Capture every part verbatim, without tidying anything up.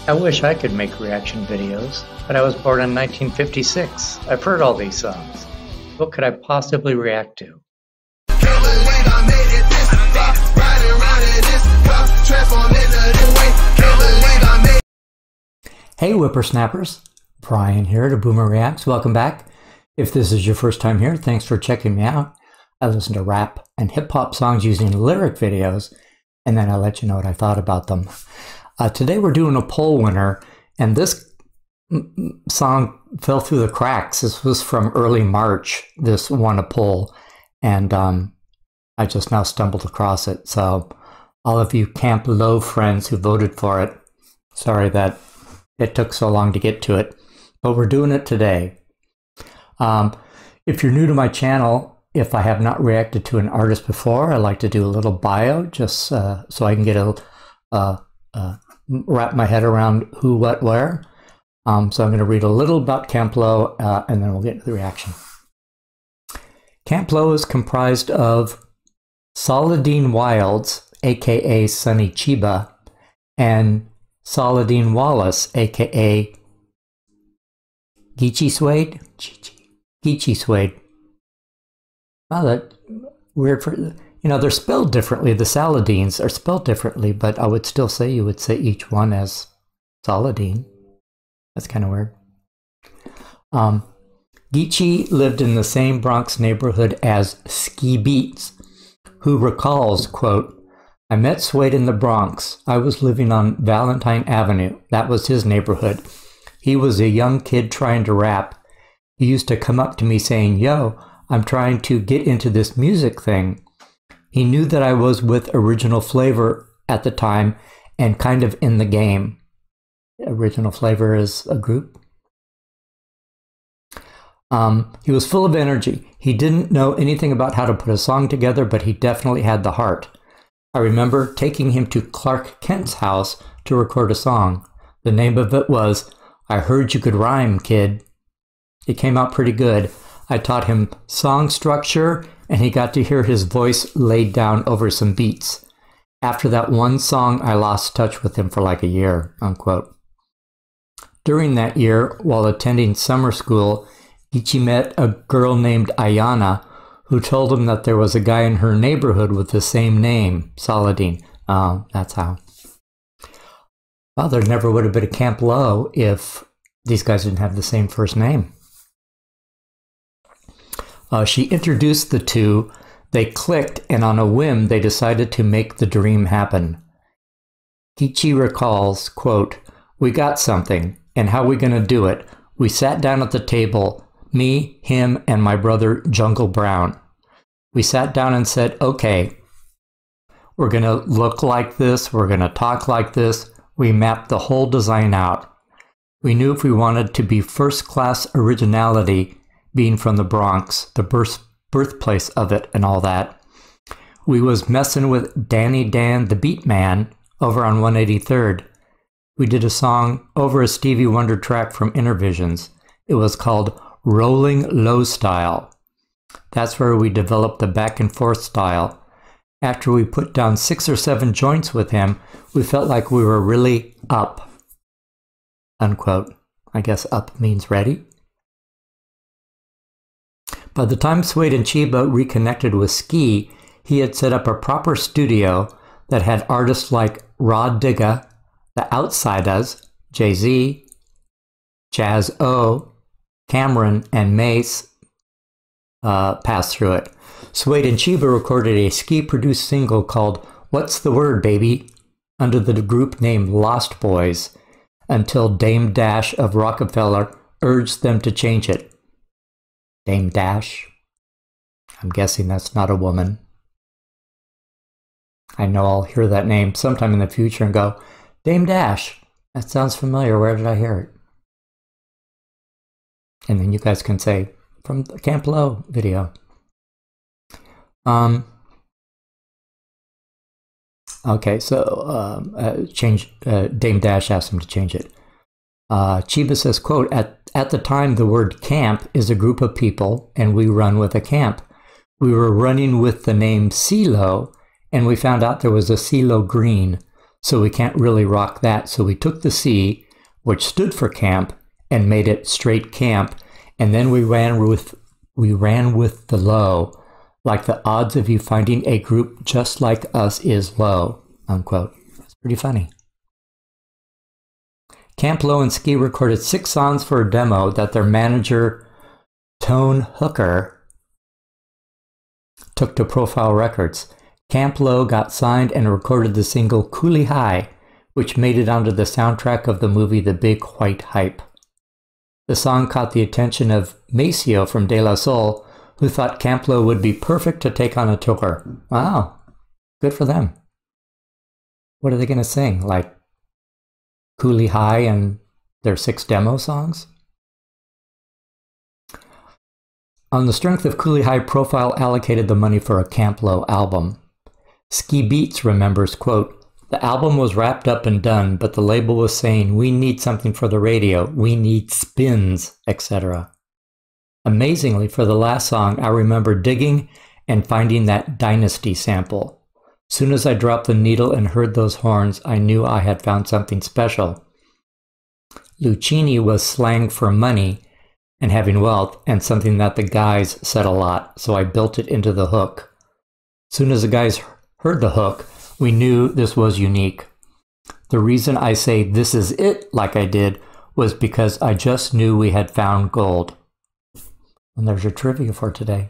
I wish I could make reaction videos, but I was born in nineteen fifty-six. I've heard all these songs. What could I possibly react to? Hey whippersnappers, Brian here to Boomer Reacts. Welcome back. If this is your first time here, thanks for checking me out. I listen to rap and hip-hop songs using lyric videos, and then I let you know what I thought about them. Uh, today we're doing a poll winner, and this song fell through the cracks. This was from early March. This won a poll, and um, I just now stumbled across it. So all of you Camp Lo friends who voted for it, sorry that it took so long to get to it, but we're doing it today. Um, if you're new to my channel, if I have not reacted to an artist before, I like to do a little bio just uh, so I can get a uh, uh, wrap my head around who, what, where. Um, so I'm going to read a little about Camp Lo, uh, and then we'll get to the reaction. Camp Lo is comprised of Saladin Wilds, aka Sonny Chiba, and Saladin Wallace, aka Geechee Suede. Geechee Suede. Oh, that weird for, you know, they're spelled differently. The Saladins are spelled differently, but I would still say you would say each one as Saladin. That's kind of weird. Um, Geechee lived in the same Bronx neighborhood as Ski Beats, who recalls, quote, I met Suede in the Bronx. I was living on Valentine Avenue. That was his neighborhood. He was a young kid trying to rap. He used to come up to me saying, yo, I'm trying to get into this music thing. He knew that I was with Original Flavor at the time and kind of in the game. Original Flavor is a group. Um, he was full of energy. He didn't know anything about how to put a song together, but he definitely had the heart. I remember taking him to Clark Kent's house to record a song. The name of it was I Heard You Could Rhyme, Kid. It came out pretty good. I taught him song structure, and he got to hear his voice laid down over some beats. After that one song, I lost touch with him for like a year, unquote. During that year, while attending summer school, Geechee met a girl named Ayana, who told him that there was a guy in her neighborhood with the same name, Saladin. Oh, that's how. Well, there never would have been a Camp Lo if these guys didn't have the same first name. Uh, she introduced the two, they clicked, and on a whim, they decided to make the dream happen. Geechee recalls, quote, we got something, and how we gonna do it? We sat down at the table, me, him, and my brother Jungle Brown. We sat down and said, okay, we're gonna look like this, we're gonna talk like this. We mapped the whole design out. We knew if we wanted to be first-class originality, being from the Bronx, the birth, birthplace of it and all that, we was messing with Danny Dan the Beat Man over on one eighty-third. We did a song over a Stevie Wonder track from Intervisions. It was called Rolling Low Style. That's where we developed the back and forth style. After we put down six or seven joints with him, we felt like we were really up, unquote. I guess up means ready. By the time Suede and Chiba reconnected with Ski, he had set up a proper studio that had artists like Rod Digga, The Outsidaz, Jay-Z, Jazz O, Cameron, and Mace uh, pass through it. Suede and Chiba recorded a Ski-produced single called What's the Word, Baby? Under the group name Lost Boys, until Dame Dash of Rockefeller urged them to change it. Dame Dash? I'm guessing that's not a woman. I know I'll hear that name sometime in the future and go, Dame Dash, that sounds familiar, where did I hear it? And then you guys can say, from the Camp Lo video. Um, okay, so um, uh, change. Uh, Dame Dash asked him to change it. Uh, Chiba says, quote, at, at the time the word camp is a group of people and we run with a camp. We were running with the name CeeLo and we found out there was a CeeLo Green. so we can't really rock that. So we took the C, which stood for camp, and made it straight camp, and then we ran with we ran with the low, like the odds of you finding a group just like us is low, unquote. That's pretty funny. Camp Lo and Ski recorded six songs for a demo that their manager, Tone Hooker, took to Profile Records. Camp Lo got signed and recorded the single Coolie High, which made it onto the soundtrack of the movie The Big White Hype. The song caught the attention of Maceo from De La Soul, who thought Camp Lo would be perfect to take on a tour. Wow, good for them. What are they going to sing? Like Coolie High and their six demo songs? On the strength of Coolie High, Profile allocated the money for a Camp Lo album. Ski Beats remembers, quote, "The album was wrapped up and done, but the label was saying, we need something for the radio, we need spins, et cetera" Amazingly, for the last song, I remember digging and finding that Dynasty sample. Soon as I dropped the needle and heard those horns, I knew I had found something special. Lucchini was slang for money and having wealth, and something that the guys said a lot, so I built it into the hook. Soon as the guys heard the hook, we knew this was unique. The reason I say this is it like I did was because I just knew we had found gold. And there's your trivia for today.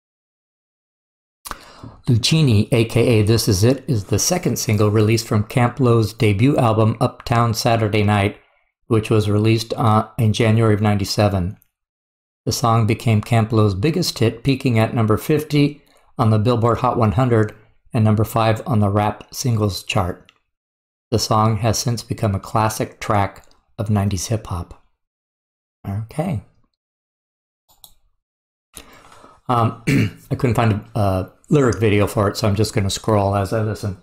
Lucchini, aka This Is It, is the second single released from Camp Lo's debut album Uptown Saturday Night, which was released uh, in January of ninety-seven. The song became Camp Lo's biggest hit, peaking at number fifty on the Billboard Hot one hundred and number five on the rap singles chart. The song has since become a classic track of nineties hip-hop. Okay. Um, I couldn't find a, a lyric video for it, so I'm just going to scroll as I listen.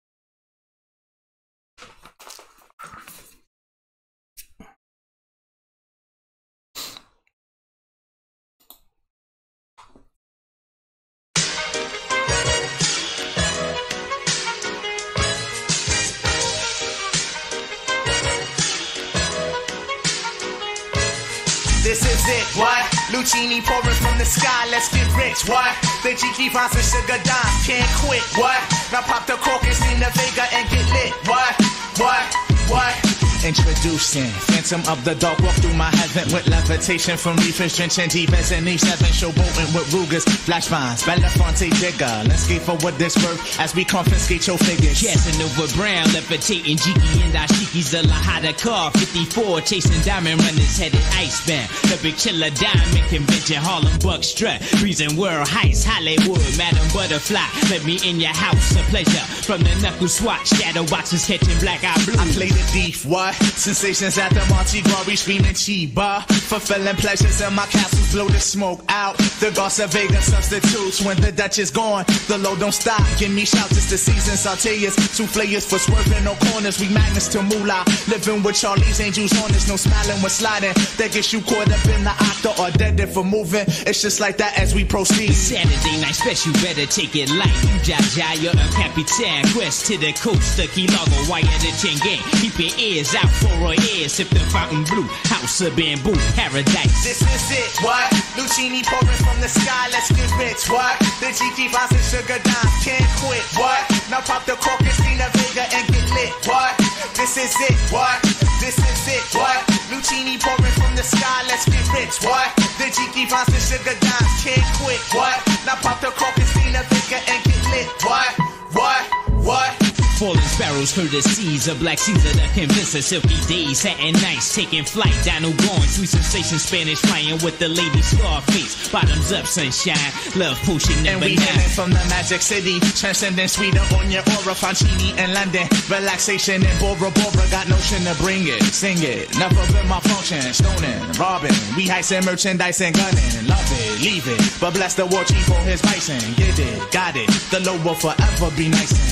This is it, what? Lucchini pouring from the sky, let's get rich, what? The G finds some sugar dimes, can't quit, what? Now pop the cork and steam the Vega and get lit, what? What? What? Introducing Phantom of the Dark, walk through my heaven with levitation from reefers, drenching defense and Eve seven, showboating with Rugers, flash vines, Belafonte digger. Let's skate for what this worth as we confiscate your figures. Casanova Brown, levitating Jiki and Ashiki's the Lahada car, fifty-four, chasing diamond runners headed icebound. The Big Chiller Diamond Convention, Harlem Buck Strut, Reason World Heights, Hollywood, Madam Butterfly. Let me in your house, a pleasure. From the knuckle swatch, shadow boxes catching black eye blue. I play the thief, what? Sensations at the Monte Gras, we screaming Chiba. Fulfilling pleasures in my castles, blow the smoke out. The Garza Vega substitutes when the Dutch is gone. The low don't stop, give me shouts, it's the season. Sauteas, souffleurs for swerving, no corners. We magnets to moolah, living with Charlie's Angels on us. No smiling when sliding, that gets you caught up in the octa or dead for moving. It's just like that as we proceed. Saturday night special, better take it light. Jaja, you're a Capitan, quest to the coast. The Key Largo, wire the chain gang. Keep your ears out for a ear, sip the fountain blue. House of bamboo, paradise. This is it, what? Lucchini pouring from the sky, let's get rich, what? The G finds some sugar dimes, can't quit, what? Now pop the cork and steam the Vega and get lit, what? This is it, what? This is it, what? Lucchini pouring from the sky, let's get rich, what? The G finds some sugar dimes, can't quit, what? Now pop the cork and steam the Vega and get lit, what? What? What? Falling sparrows heard the seas of Black Caesar that convince us silky days, satin nights, taking flight, Dino going, sweet sensation, Spanish flying with the lady Scarface, bottoms up, sunshine, love potion number nine. And we hailing from the Magic City, transcending sweeter on your aura, Fancini in London, relaxation in Bora Bora, got notion to bring it, sing it, never been my function, stoning, robbing, we heisting merchandise and gunning, love it, leave it, but bless the war chief for his bison, get it, got it, the low will forever be nice. Yeah,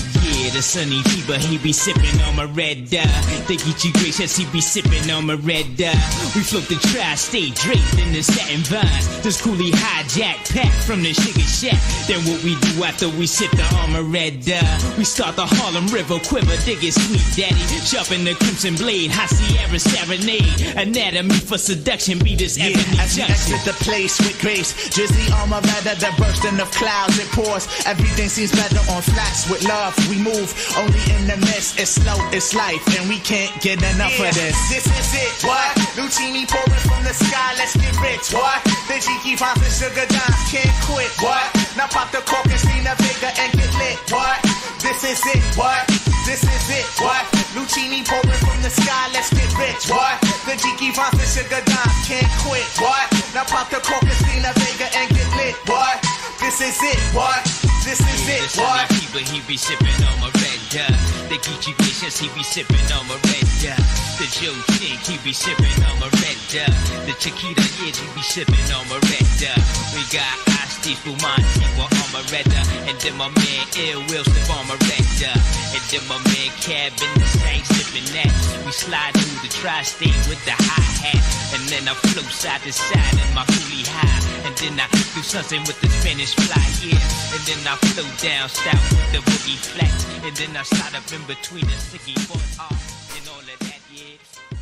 Yeah, the sunny fever, he be sipping on my red dye. They get you gracious, he be sipping on my red dye. We float the tri-state draped in the satin vines. This coolie hijack pack from the sugar shack. Then what we do after we sip the armor red dye? We start the Harlem River quiver, dig it sweet daddy. Sharpen the crimson blade, high Sierra serenade. Anatomy for seduction, be this Yeah, ebony as we junction. exit the place with grace, drizzly armor rather the bursting of clouds it pours. Everything seems better on flats with love. We move only in the mist. It's slow, it's life, and we can't get enough yeah, of this. This is it, what? Lucini pouring from the sky, let's get rich, what? The Jiki finds the sugar dimes, can't quit, what? Now pop the cork and see the Vega and get lit, what? This is it, what? This is it, what? Lucini pouring from the sky, let's get rich, what? The Jiki finds the sugar dimes, can't quit, what? Now pop the cork and see the Vega and get lit, what? This is it, what? This is Yeah, it, the what? sunny fever, he be sipping on my red dye. The Geechee Vicious, he be sipping on my red dye. The Joe Chink, he be sipping on my red dye. The Chiquita Yid, he be sipping on my red dye. We got Asti Fumanti on my red dye. And then my man Ill Will sip on my red dye. And then my man Cab in the same sipping that. We slide through the tri-state with the hi-hat. And then I float side to side in my coolie high. And then I do something with the Spanish fly, yeah. And then I float down south with the boogie flats. And then I slide up in between the sticky boys off. And all of that, yeah.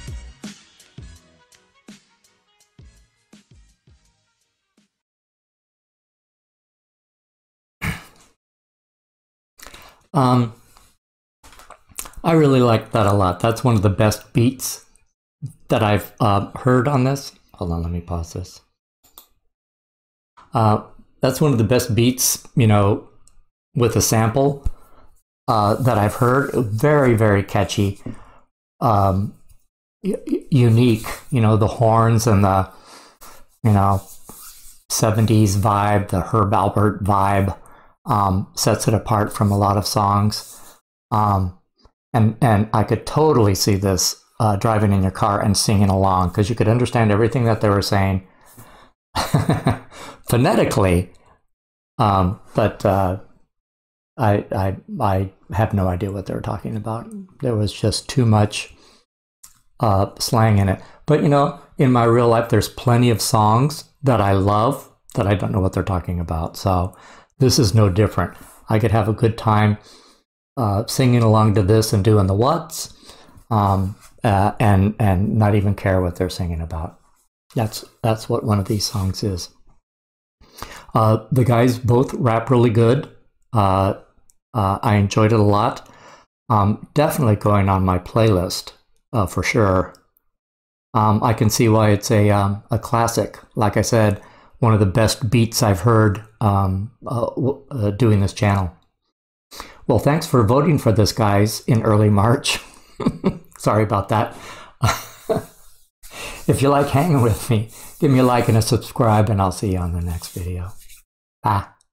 Um, I really like that a lot. That's one of the best beats that I've uh, heard on this. Hold on, let me pause this. Uh, that's one of the best beats, you know, with a sample uh, that I've heard. Very, very catchy, um, unique. You know, the horns and the, you know, seventies vibe, the Herb Alpert vibe. Um, sets it apart from a lot of songs. Um, and, and I could totally see this uh, driving in your car and singing along, because you could understand everything that they were saying phonetically. Um, but uh, I, I, I have no idea what they were talking about. There was just too much uh, slang in it. But, you know, in my real life, there's plenty of songs that I love that I don't know what they're talking about. So this is no different. I could have a good time uh, singing along to this and doing the what's, um, uh, and and not even care what they're singing about. That's that's what one of these songs is. Uh, the guys both rap really good. Uh, uh, I enjoyed it a lot. Um, definitely going on my playlist uh, for sure. Um, I can see why it's a um, a classic. Like I said, one of the best beats I've heard um, uh, uh, doing this channel. Well, thanks for voting for this, guys, in early March. Sorry about that. If you like hanging with me, give me a like and a subscribe, and I'll see you on the next video. Bye.